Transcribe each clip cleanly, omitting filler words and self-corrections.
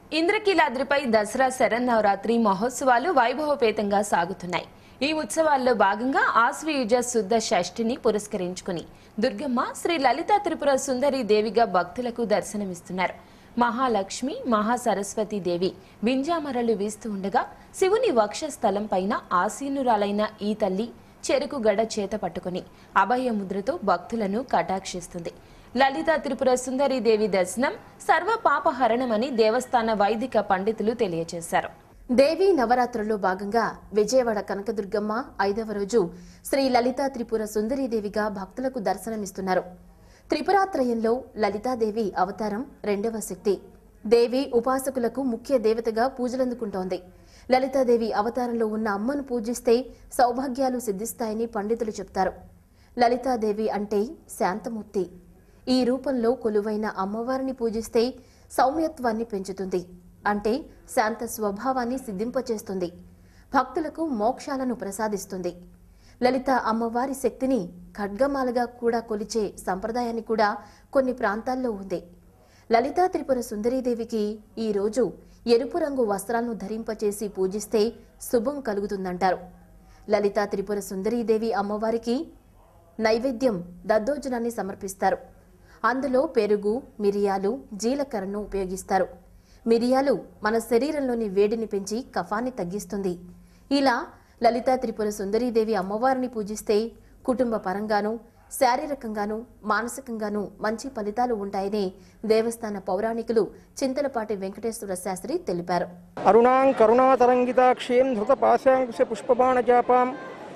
ఇంద్రకీలాద్రిపై దసరా శరన్నవరాత్రి మహోత్సవాలు వైభవపేతంగా సాగుతున్నాయి. ఈ ఉత్సవాల్లో భాగంగా ఆశ్వయుజ శుద్ధ షష్ఠిని పురస్కరించుకుని దుర్గమ్మ శ్రీ లలితా త్రిపుర సుందరి దేవిగా భక్తులకు దర్శనమిస్తున్నారు. మహాలక్ష్మి మహాసరస్వతి దేవి బింజామరలు వీస్తూ ఉండగా శివుని వక్షస్థలం పైన ఆసీనురాలైన ఈ తల్లి చెరుకు గడ చేత పట్టుకుని అభయముద్రతో భక్తులను కటాక్షిస్తుంది. లలితా త్రిపుర సుందరి దేవి దర్శనం సర్వ పాపహరణమని దేవస్థాన వైదిక పండితులు తెలియజేశారు. దేవి నవరాత్రుల్లో భాగంగా విజయవాడ కనకదుర్గమ్మ 5వ రోజు శ్రీ లలితా త్రిపుర సుందరీదేవిగా భక్తులకు దర్శనమిస్తున్నారు. త్రిపురాత్రయంలో లలితాదేవి అవతారం 2వ శక్తి. దేవి ఉపాసకులకు ముఖ్య దేవతగా పూజలందుకుంటోంది. లలితాదేవి అవతారంలో ఉన్న అమ్మను పూజిస్తే సౌభాగ్యాలు సిద్ధిస్తాయని పండితులు చెప్తారు. లలితాదేవి అంటే శాంతమూర్తి. ఈ రూపంలో కొలువైన అమ్మవారిని పూజిస్తే సౌమ్యత్వాన్ని పెంచుతుంది, అంటే శాంత స్వభావాన్ని సిద్ధింపచేస్తుంది, భక్తులకు మోక్షాలను ప్రసాదిస్తుంది. లలిత అమ్మవారి శక్తిని ఖడ్గమాలగా కూడా కొలిచే సంప్రదాయాన్ని కూడా కొన్ని ప్రాంతాల్లో ఉంది. లలితా త్రిపుర సుందరీదేవికి ఈ రోజు ఎరుపు రంగు వస్త్రాలను ధరింపచేసి పూజిస్తే శుభం కలుగుతుందంటారు. లలితా త్రిపుర సుందరీదేవి అమ్మవారికి నైవేద్యం దద్దోజనాన్ని సమర్పిస్తారు. అందులో పెరుగు, మిరియాలు, జీలకర్రను ఉపయోగిస్తారు. మిరియాలు మన శరీరంలోని వేడిని పెంచి కఫాన్ని తగ్గిస్తుంది. ఇలా లలితా త్రిపుర సుందరీదేవి అమ్మవారిని పూజిస్తే కుటుంబ పరంగానూ శారీరకంగానూ మానసికంగానూ మంచి ఫలితాలు ఉంటాయని దేవస్థాన పౌరాణికులు చింతలపాటి వెంకటేశ్వర శాస్త్రి తెలిపారు. అరుణాం కరుణాతరంగితాక్షేం ధృత పాశాంకుశ పుష్పబాణజాపాం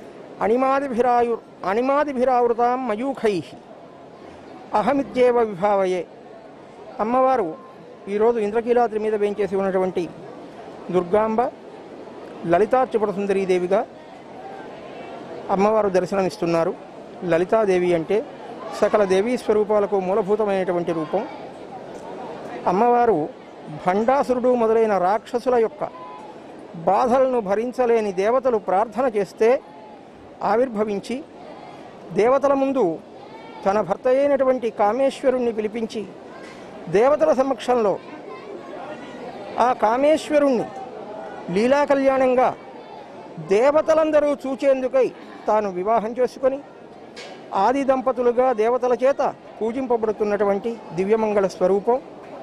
అణిమాదిభిరావృతాం మయూఖైః అహమిత్యేవ విభావయే. అమ్మవారు ఈరోజు ఇంద్రకీలాద్రి మీద వేంచేసి ఉన్నటువంటి దుర్గాంబ లలితా త్రిపుర సుందరీదేవిగా అమ్మవారు దర్శనమిస్తున్నారు. లలితాదేవి అంటే సకల దేవీ స్వరూపాలకు మూలభూతమైనటువంటి రూపం. అమ్మవారు భండాసురుడు మొదలైన రాక్షసుల యొక్క బాధలను భరించలేని దేవతలు ప్రార్థన చేస్తే ఆవిర్భవించి దేవతల ముందు తన భర్త అయినటువంటి కామేశ్వరుణ్ణి పిలిపించి దేవతల సమక్షంలో ఆ కామేశ్వరుణ్ణి లీలా కళ్యాణంగా దేవతలందరూ చూచేందుకై తాను వివాహం చేసుకొని ఆది దంపతులుగా దేవతల చేత పూజింపబడుతున్నటువంటి దివ్యమంగళ స్వరూపం.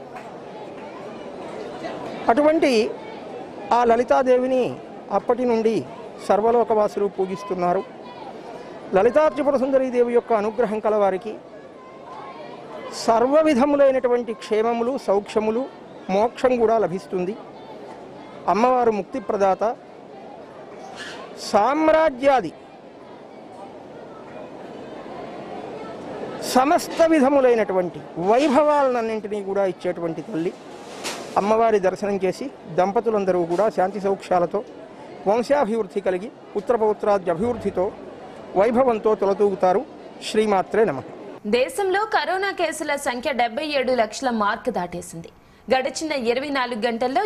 అటువంటి ఆ లలితాదేవిని అప్పటి నుండి సర్వలోకవాసులు పూజిస్తున్నారు. లలితా త్రిపుర సుందరీదేవి యొక్క అనుగ్రహం కలవారికి సర్వ విధములైనటువంటి క్షేమములు, సౌఖ్యములు, మోక్షం కూడా లభిస్తుంది. అమ్మవారు ముక్తి ప్రదాత. సామ్రాజ్యాది సమస్త విధములైనటువంటి వైభవాలన్నింటినీ కూడా ఇచ్చేటువంటి తల్లి. అమ్మవారి దర్శనం చేసి దంపతులందరూ కూడా శాంతి సౌఖ్యాలతో వంశాభివృద్ధి కలిగి పుత్రపౌత్రాద్యభివృద్ధితో వైభవంతో తొలతూగుతారు. శ్రీమాత్రే నమః. దేశంలో కరోనా కేసుల సంఖ్య 77 లక్షల మార్క్ దాటేసింది. గడిచిన 24 గంటల్లో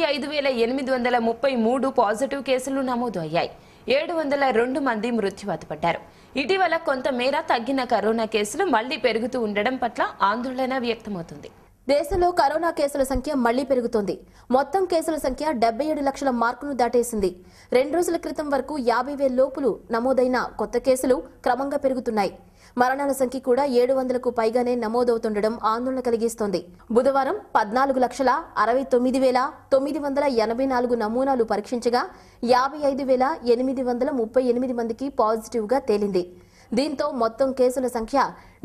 55,833 పాజిటివ్ కేసులు నమోదు అయ్యాయి. 702 మంది మృత్యువాత పడ్డారు. ఇటీవల కొంతమేర తగ్గిన కరోనా కేసులు మళ్లీ పెరుగుతూ ఉండడం పట్ల ఆందోళన వ్యక్తమవుతుంది. దేశంలో కరోనా కేసుల సంఖ్య మళ్లీ పెరుగుతోంది. మొత్తం కేసుల సంఖ్య 77 లక్షల మార్కును దాటేసింది. 2 రోజుల క్రితం వరకు 50,000 లోపులు నమోదైన కొత్త కేసులు క్రమంగా పెరుగుతున్నాయి. మరణాల సంఖ్య కూడా 700కు పైగానే నమోదవుతుండడం ఆందోళన కలిగిస్తోంది. బుధవారం 14,69,984 నమూనాలు పరీక్షించగా 55,838 మందికి పాజిటివ్గా తేలింది. దీంతో మొత్తం కేసుల సంఖ్య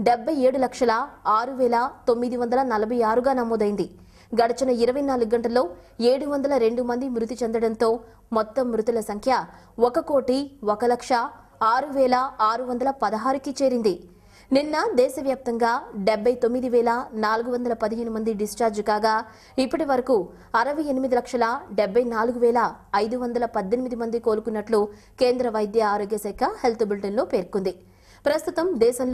77,06,946గా నమోదైంది. గడిచిన 24 గంటల్లో 702 మంది మృతి చెందడంతో మొత్తం మృతుల సంఖ్య 1,01,06,616కి చేరింది. నిన్న దేశవ్యాప్తంగా 79,415 మంది డిశ్చార్జ్ కాగా ఇప్పటి వరకు 68,74,518 మంది కోలుకున్నట్లు కేంద్ర వైద్య ఆరోగ్య శాఖ హెల్త్ బులెటిన్లో పేర్కొంది. ప్రస్తుతం దేశంలో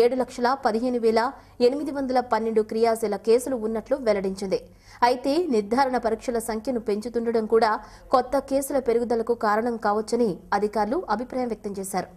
7,15,812 క్రియాశీల కేసులు ఉన్నట్లు వెల్లడించింది. అయితే నిర్ధారణ పరీక్షల సంఖ్యను పెంచుతుండడం కూడా కొత్త కేసుల పెరుగుదలకు కారణం కావచ్చని అధికారులు అభిప్రాయం వ్యక్తం చేశారు.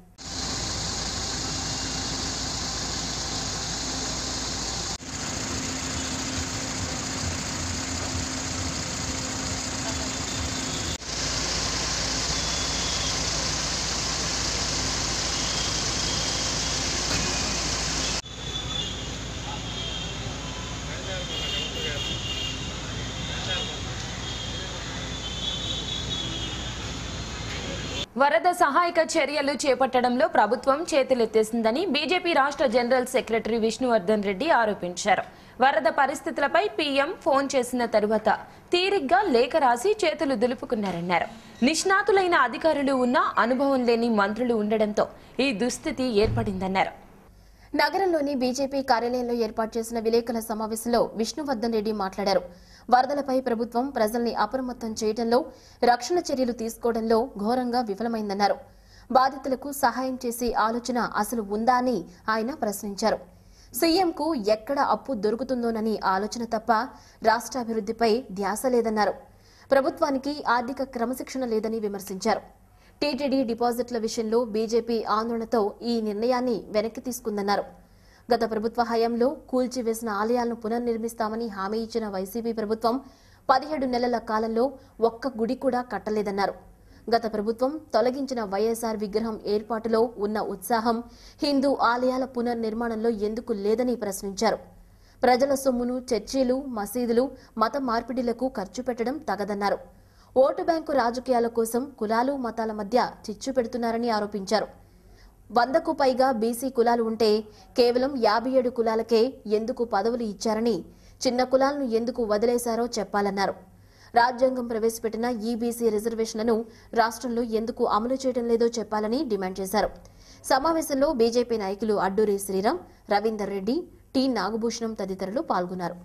వరద సహాయక చర్యలు చేపట్టడంలో ప్రభుత్వం చేతులెత్తేసిందని బీజేపీ రాష్ట్ర జనరల్ సెక్రటరీ విష్ణువర్ధన్ రెడ్డి ఆరోపించారు. వరద పరిస్థితులపై పీఎం ఫోన్ చేసిన తరువాత తీరిగ్గా లేఖ రాసి చేతులు దులుపుకున్నారన్నారు. నిష్ణాతులైన అధికారులు ఉన్నా అనుభవం లేని మంత్రులు ఉండడంతో ఈ దుస్థితి ఏర్పడిందన్నారు. నగరంలోని బీజేపీ కార్యాలయంలో ఏర్పాటు చేసిన విలేకరుల సమావేశంలో విష్ణువర్ధన్ రెడ్డి మాట్లాడారు. వరదలపై ప్రభుత్వం ప్రజల్ని అప్రమత్తం చేయడంలో, రక్షణ చర్యలు తీసుకోవడంలో ఘోరంగా విఫలమైందన్నారు. బాధితులకు సహాయం చేసే ఆలోచన అసలు ఉందా అని ఆయన ప్రశ్నించారు. సీఎంకు ఎక్కడ అప్పు దొరుకుతుందోనని ఆలోచన తప్ప రాష్ట్రాభివృద్ధిపై ధ్యాస లేదన్నారు. ప్రభుత్వానికి ఆర్థిక క్రమశిక్షణ లేదని విమర్శించారు. టీటీడీ డిపాజిట్ల విషయంలో బీజేపీ ఆందోళనతో ఈ నిర్ణయాన్ని వెనక్కి తీసుకుందన్నారు. గత ప్రభుత్వ హయాంలో కూల్చివేసిన ఆలయాలను పునర్నిర్మిస్తామని హామీ ఇచ్చిన వైసీపీ ప్రభుత్వం 17 నెలల కాలంలో ఒక్క గుడి కూడా కట్టలేదన్నారు. గత ప్రభుత్వం తొలగించిన వైఎస్ఆర్ విగ్రహం ఏర్పాటులో ఉన్న ఉత్సాహం హిందూ ఆలయాల పునర్నిర్మాణంలో ఎందుకు లేదని ప్రశ్నించారు. ప్రజల సొమ్మును చర్చీలు, మసీదులు, మత మార్పిడిలకు ఖర్చు పెట్టడం తగదన్నారు. ఓటు బ్యాంకు రాజకీయాల కోసం కులాలు, మతాల మధ్య చిచ్చు పెడుతున్నారని ఆరోపించారు. 100కు పైగా బీసీ కులాలు ఉంటే కేవలం 57 కులాలకే ఎందుకు పదవులు ఇచ్చారని, చిన్న కులాలను ఎందుకు వదిలేశారో చెప్పాలన్నారు. రాజ్యాంగం ప్రవేశపెట్టిన ఈబీసీ రిజర్వేషన్లను రాష్ట్రంలో ఎందుకు అమలు చేయడం లేదో చెప్పాలని డిమాండ్ చేశారు. సమావేశంలో బీజేపీ నాయకులు అడ్డూరి శ్రీరామ్, రవీందర్ రెడ్డి, టి నాగభూషణం తదితరులు పాల్గొన్నారు.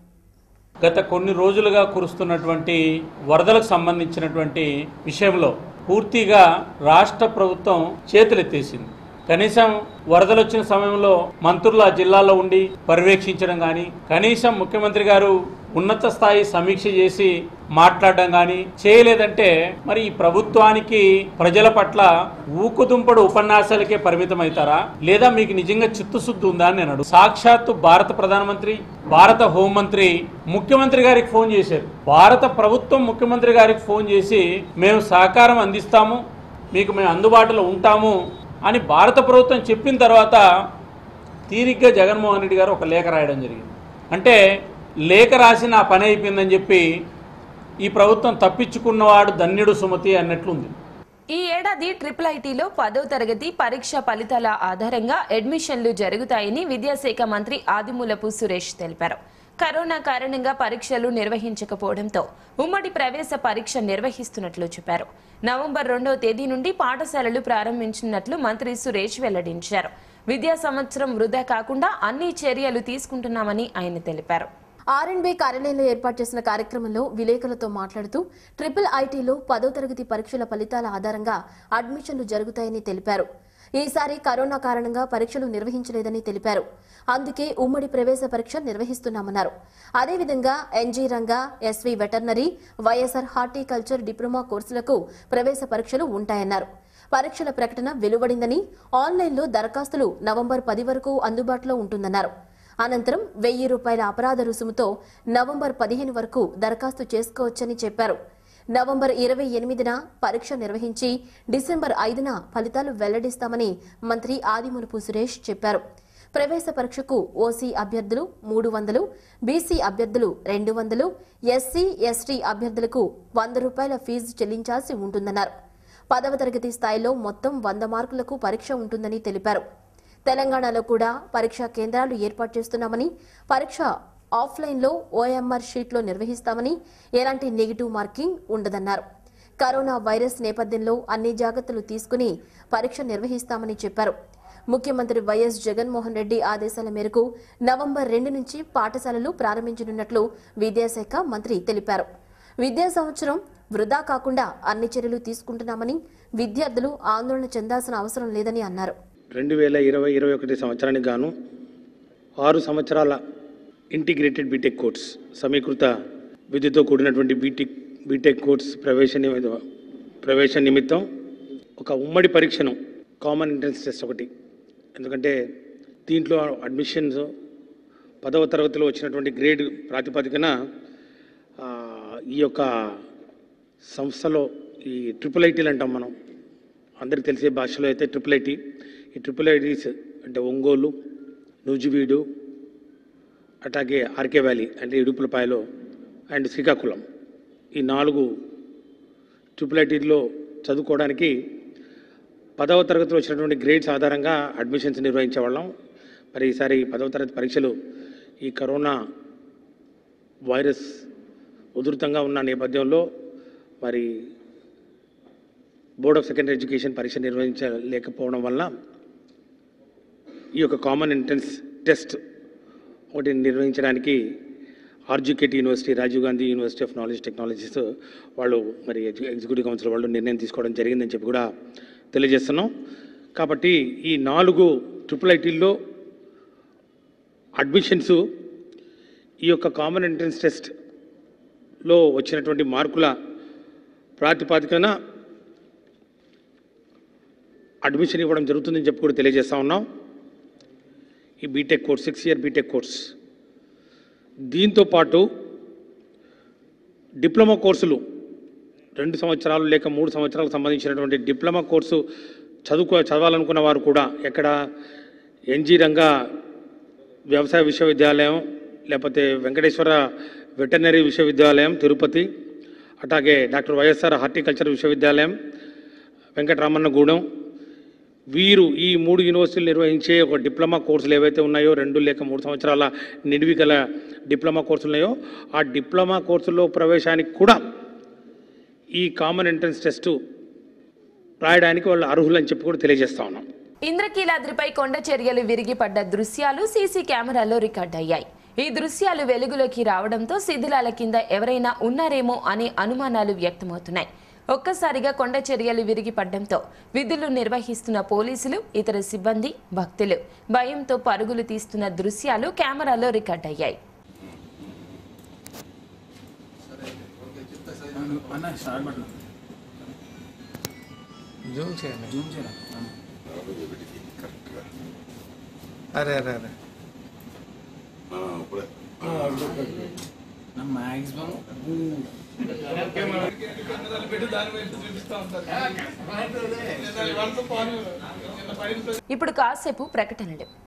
గత కొన్ని రోజులుగా కురుస్తున్నటువంటి వరదలకు సంబంధించినటువంటి విషయంలో పూర్తిగా రాష్ట్ర ప్రభుత్వం చేతులెత్తేసింది. కనీసం వరదలు వచ్చిన సమయంలో మంత్రులు ఆ జిల్లాలో ఉండి పర్యవేక్షించడం కానీ, కనీసం ముఖ్యమంత్రి గారు ఉన్నత స్థాయి సమీక్ష చేసి మాట్లాడడం కానీ చేయలేదంటే మరి ఈ ప్రభుత్వానికి ప్రజల పట్ల ఊకుదుంపడు ఉపన్యాసాలకే పరిమితమవుతారా, లేదా మీకు నిజంగా చిత్తశుద్ధి ఉందా అని నేను అడుగు. సాక్షాత్తు భారత ప్రధానమంత్రి, భారత హోంమంత్రి ముఖ్యమంత్రి గారికి ఫోన్ చేశారు. భారత ప్రభుత్వం ముఖ్యమంత్రి గారికి ఫోన్ చేసి మేము సహకారం అందిస్తాము, మీకు మేము అందుబాటులో ఉంటాము అని భారత ప్రభుత్వం చెప్పిన తర్వాత తీరిగ్గా జగన్మోహన్ రెడ్డి గారు ఒక లేఖ రాయడం జరిగింది. అంటే లేఖ రాసి నా పని అయిపోయిందని చెప్పి ఈ ప్రభుత్వం తప్పించుకున్నవాడు ధన్యుడు సుమతి అన్నట్లుంది. ఈ ఏడాది IIITలో 10వ తరగతి పరీక్ష ఫలితాల ఆధారంగా అడ్మిషన్లు జరుగుతాయని విద్యాశాఖ మంత్రి ఆదిమూలపు సురేష్ తెలిపారు. కరోనా కారణంగా పరీక్షలు నిర్వహించకపోవడంతో ఉమ్మడి ప్రవేశ పరీక్ష నిర్వహిస్తున్నట్లు చెప్పారు. నవంబర్ 2వ తేదీ నుండి పాఠశాలలు ప్రారంభించినట్లు మంత్రి సురేష్ వెల్లడించారు. విద్యా సంవత్సరం వృధా కాకుండా అన్ని చర్యలు తీసుకుంటున్నామని ఆయన తెలిపారు. ఆర్ఎండ్బీ కార్యాలయంలో ఏర్పాటు చేసిన కార్యక్రమంలో విలేకరులతో మాట్లాడుతూ IIITలో 10వ తరగతి పరీక్షల ఫలితాల ఆధారంగా అడ్మిషన్లు జరుగుతాయని తెలిపారు. ఈసారి కరోనా కారణంగా పరీక్షలు నిర్వహించలేదని తెలిపారు. అందుకే ఉమ్మడి ప్రవేశ పరీక్ష నిర్వహిస్తున్నామన్నారు. అదేవిధంగా NG Ranga, SV veterinary, YSR horticulture diploma కోర్సులకు ప్రవేశ పరీక్షలు ఉంటాయన్నారు. పరీక్షల ప్రకటన వెలువడిందని, ఆన్లైన్లో దరఖాస్తులు నవంబర్ 10 వరకు అందుబాటులో ఉంటుందన్నారు. అనంతరం ₹1000 అపరాధ రుసుముతో నవంబర్ 15 వరకు దరఖాస్తు చేసుకోవచ్చని చెప్పారు. నవంబర్ 28న పరీక్ష నిర్వహించి డిసెంబర్ 5న ఫలితాలు వెల్లడిస్తామని మంత్రి ఆదిమూలపు సురేష్ చెప్పారు. ప్రవేశ పరీక్షకు ఓసీ అభ్యర్థులు 300, బీసీ అభ్యర్థులు 200, ఎస్సీ, ఎస్టీ అభ్యర్థులకు ₹100 ఫీజు చెల్లించాల్సి ఉంటుందన్నారు. 10వ తరగతి స్థాయిలో మొత్తం 100 మార్కులకు పరీక్ష ఉంటుందని తెలిపారు. తెలంగాణలో కూడా పరీక్షా కేంద్రాలు ఏర్పాటు చేస్తున్నామని, పరీక్ష ఆఫ్లైన్లో ఓఎంఆర్ షీట్లో నిర్వహిస్తామని, ఎలాంటి నెగిటివ్ మార్కింగ్ ఉండదన్నారు. కరోనా వైరస్ నేపథ్యంలో అన్ని జాగ్రత్తలు తీసుకుని పరీక్ష నిర్వహిస్తామని చెప్పారు. ముఖ్యమంత్రి వైఎస్ జగన్మోహన్ రెడ్డి ఆదేశాల మేరకు నవంబర్ 2 నుంచి పాఠశాలలు ప్రారంభించనున్నట్లు విద్యాశాఖ మంత్రి తెలిపారు. విద్యా సంవత్సరం వృధా కాకుండా అన్ని చర్యలు తీసుకుంటున్నామని, విద్యార్థులు ఆందోళన చెందాల్సిన అవసరం లేదని అన్నారు. 2020-21 సంవత్సరానికి గాను 6 సంవత్సరాల ఇంటిగ్రేటెడ్ బీటెక్ కోర్స్, సమీకృత విద్యతో కూడినటువంటి బీటెక్ కోర్స్ ప్రవేశ నిమిత్తం ఒక ఉమ్మడి పరీక్షను, కామన్ ఎంట్రన్స్ టెస్ట్ ఒకటి, ఎందుకంటే దీంట్లో అడ్మిషన్స్ 10వ తరగతిలో వచ్చినటువంటి గ్రేడ్ ప్రాతిపదికన ఈ యొక్క సంస్థలో ఈ IIITలు అంటాం మనం, అందరికి తెలిసే భాషలో అయితే IIIT. ఈ IIITs అంటే ఒంగోలు, నూజివీడు, అట్లాగే ఆర్కే వ్యాలీ అంటే ఇడుపులపాయలో అండ్ శ్రీకాకుళం, ఈ 4 IIITలో చదువుకోవడానికి 10వ తరగతిలో వచ్చినటువంటి గ్రేడ్స్ ఆధారంగా అడ్మిషన్స్ నిర్వహించేవాళ్ళం. మరి ఈసారి 10వ తరగతి పరీక్షలు ఈ కరోనా వైరస్ ఉధృతంగా ఉన్న నేపథ్యంలో మరి బోర్డ్ ఆఫ్ సెకండరీ ఎడ్యుకేషన్ పరీక్ష నిర్వహించలేకపోవడం వల్ల ఈ యొక్క కామన్ ఎంట్రన్స్ టెస్ట్ ఒకటి నిర్వహించడానికి RGKT university, Rajiv Gandhi university of knowledge technologies వాళ్ళు మరి ఎగ్జిక్యూటివ్ కౌన్సిల్ వాళ్ళు నిర్ణయం తీసుకోవడం జరిగిందని చెప్పి కూడా తెలియజేస్తున్నాం. కాబట్టి ఈ 4 IIITల్లో అడ్మిషన్స్ ఈ యొక్క కామన్ ఎంట్రన్స్ టెస్ట్లో వచ్చినటువంటి మార్కుల ప్రాతిపదికన అడ్మిషన్ ఇవ్వడం జరుగుతుందని చెప్పి కూడా తెలియజేస్తూ ఉన్నాం. ఈ BTech course 6 year BTech course, దీంతో పాటు డిప్లొమా కోర్సులు 2 సంవత్సరాలు లేక 3 సంవత్సరాలకు సంబంధించినటువంటి డిప్లొమా కోర్సు చదవాలనుకున్న వారు కూడా ఎక్కడ ఎన్జీ రంగా వ్యవసాయ విశ్వవిద్యాలయం, లేకపోతే వెంకటేశ్వర వెటర్నరీ విశ్వవిద్యాలయం తిరుపతి, అట్లాగే డాక్టర్ వైఎస్ఆర్ హార్టికల్చర్ విశ్వవిద్యాలయం వెంకటరామన్నగూడెం, వీరు ఈ 3 యూనివర్సిటీలు నిర్వహించే ఒక డిప్లొమా కోర్సులు ఏవైతే ఉన్నాయో 2 లేక 3 సంవత్సరాల నిడివి గల డిప్లొమా కోర్సులు ఉన్నాయో ఆ డిప్లొమా కోర్సుల్లో ప్రవేశానికి కూడా ఈ కామన్ ఎంట్రన్స్ టెస్టు రాయడానికి వాళ్ళు అర్హులని చెప్పి కూడా తెలియజేస్తా ఉన్నాం. ఇంద్రకీలాద్రిపై కొండ చర్యలు విరిగిపడ్డ దృశ్యాలు సీసీ కెమెరాల్లో రికార్డయ్యాయి. ఈ దృశ్యాలు వెలుగులోకి రావడంతో శిథిలాల కింద ఎవరైనా ఉన్నారేమో అనే అనుమానాలు వ్యక్తమవుతున్నాయి. ఒక్కసారిగా కొండ చర్యలు విరిగిపడడంతో విధులు నిర్వహిస్తున్న పోలీసులు, ఇతర సిబ్బంది, భక్తులు భయంతో పరుగులు తీస్తున్న దృశ్యాలు కెమెరాలో రికార్డయ్యాయి. ఇప్పుడు కాసేపు ప్రకటనలు.